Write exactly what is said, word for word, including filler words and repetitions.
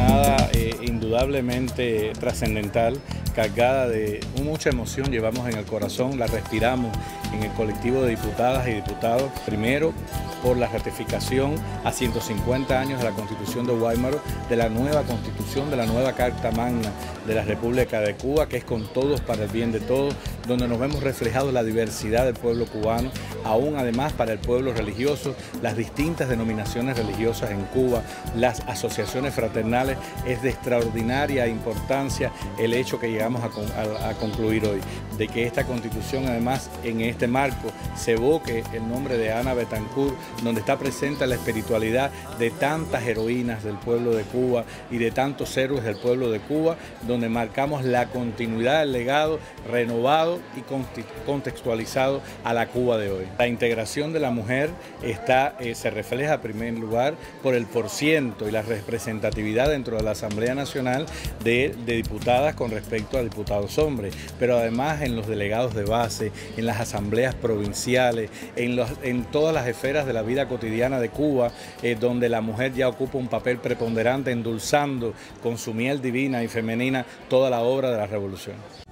jornada eh, indudablemente trascendental, cargada de mucha emoción, llevamos en el corazón, la respiramos en el colectivo de diputadas y diputados, primero por la ratificación a ciento cincuenta años de la Constitución de Guaymaro, de la nueva Constitución, de la nueva Carta Magna de la República de Cuba, que es con todos para el bien de todos, donde nos vemos reflejados la diversidad del pueblo cubano, aún además para el pueblo religioso, las distintas denominaciones religiosas en Cuba, las asociaciones fraternales. Es de extraordinaria importancia el hecho que llegamos a, a, a concluir hoy, de que esta Constitución además en este marco se evoque el nombre de Ana Bettencourt, donde está presente la espiritualidad de tantas heroínas del pueblo de Cuba y de tantos héroes del pueblo de Cuba, donde marcamos la continuidad del legado renovado y contextualizado a la Cuba de hoy. La integración de la mujer está, eh, se refleja en primer lugar por el porciento y la representatividad dentro de la Asamblea Nacional de, de diputadas con respecto a diputados hombres, pero además en los delegados de base, en las asambleas provinciales, en, los, en todas las esferas de la vida cotidiana de Cuba, eh, donde la mujer ya ocupa un papel preponderante endulzando con su miel divina y femenina toda la obra de la revolución.